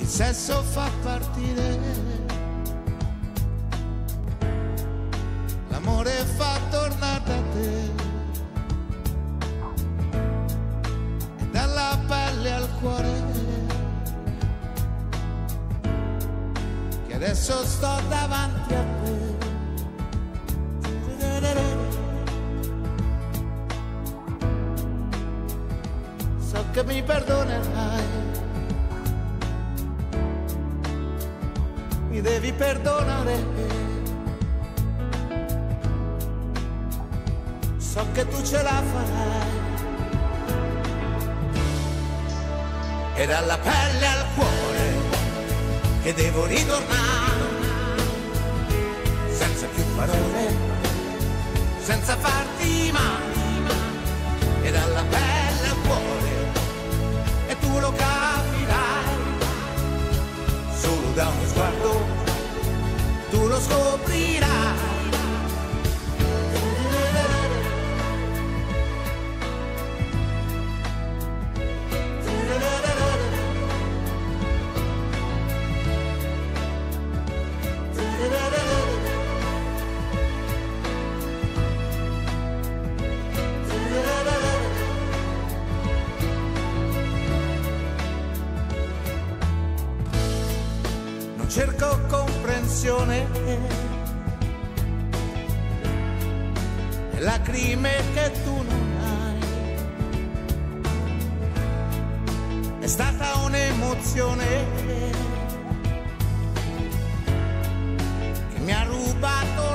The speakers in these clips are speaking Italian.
sesso fa partire, l'amore fa tornare da te, e dalla pelle al cuore, che adesso sto davanti a te. So che mi perdonerai, mi devi perdonare, so che tu ce la farai, e dalla pelle al cuore che devo ritornare, senza più parole, senza farti male, e dalla pelle al cuore, e tu lo capirai, solo da uno sguardo tu lo scoprirai. Cerco comprensione e lacrime che tu non hai. È stata un'emozione che mi ha rubato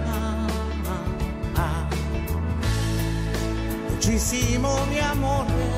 l'anima. Dolcissimo mio amore,